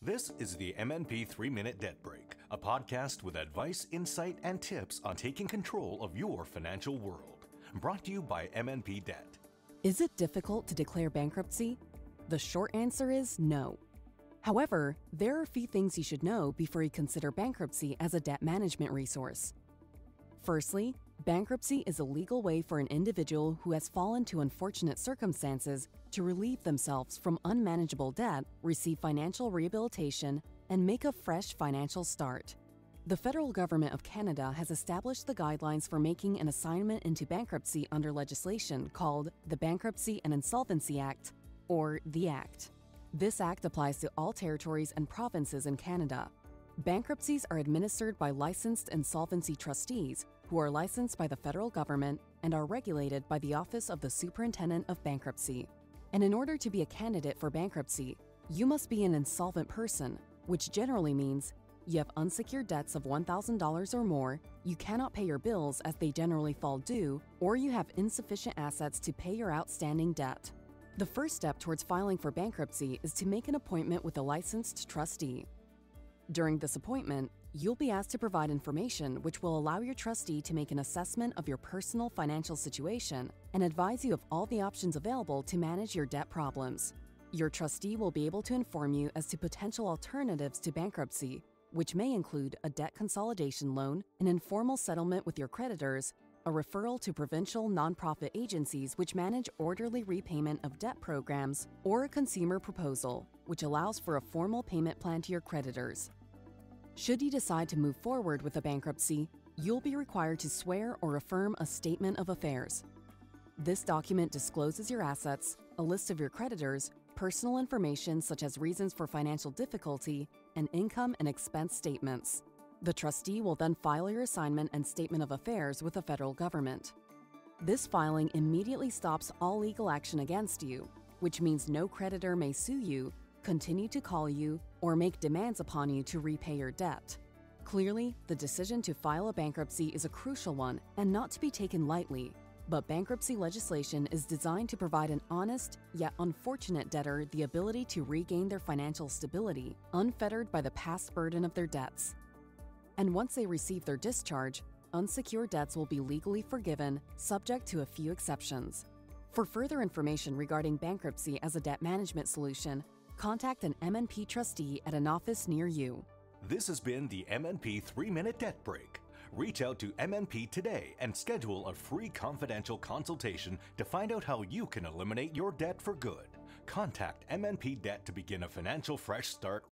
This is the MNP 3-Minute Debt Break, a podcast with advice, insight, and tips on taking control of your financial world. Brought to you by MNP Debt. Is it difficult to declare bankruptcy? The short answer is no. However, there are a few things you should know before you consider bankruptcy as a debt management resource. Firstly, bankruptcy is a legal way for an individual who has fallen to unfortunate circumstances to relieve themselves from unmanageable debt, receive financial rehabilitation, and make a fresh financial start. The federal government of Canada has established the guidelines for making an assignment into bankruptcy under legislation called the Bankruptcy and Insolvency Act, or the Act. This act applies to all territories and provinces in Canada. Bankruptcies are administered by licensed insolvency trustees who are licensed by the federal government and are regulated by the Office of the Superintendent of Bankruptcy. And in order to be a candidate for bankruptcy, you must be an insolvent person, which generally means you have unsecured debts of $1,000 or more, you cannot pay your bills as they generally fall due, or you have insufficient assets to pay your outstanding debt. The first step towards filing for bankruptcy is to make an appointment with a licensed trustee. During this appointment, you'll be asked to provide information which will allow your trustee to make an assessment of your personal financial situation and advise you of all the options available to manage your debt problems. Your trustee will be able to inform you as to potential alternatives to bankruptcy, which may include a debt consolidation loan, an informal settlement with your creditors, a referral to provincial nonprofit agencies which manage orderly repayment of debt programs, or a consumer proposal, which allows for a formal payment plan to your creditors. Should you decide to move forward with a bankruptcy, you'll be required to swear or affirm a statement of affairs. This document discloses your assets, a list of your creditors, personal information such as reasons for financial difficulty, and income and expense statements. The trustee will then file your assignment and statement of affairs with the federal government. This filing immediately stops all legal action against you, which means no creditor may sue you, continue to call you, or make demands upon you to repay your debt. Clearly, the decision to file a bankruptcy is a crucial one and not to be taken lightly, but bankruptcy legislation is designed to provide an honest, yet unfortunate debtor the ability to regain their financial stability, unfettered by the past burden of their debts. And once they receive their discharge, unsecured debts will be legally forgiven, subject to a few exceptions. For further information regarding bankruptcy as a debt management solution, contact an MNP trustee at an office near you. This has been the MNP 3-Minute Debt Break. Reach out to MNP today and schedule a free confidential consultation to find out how you can eliminate your debt for good. Contact MNP Debt to begin a financial fresh start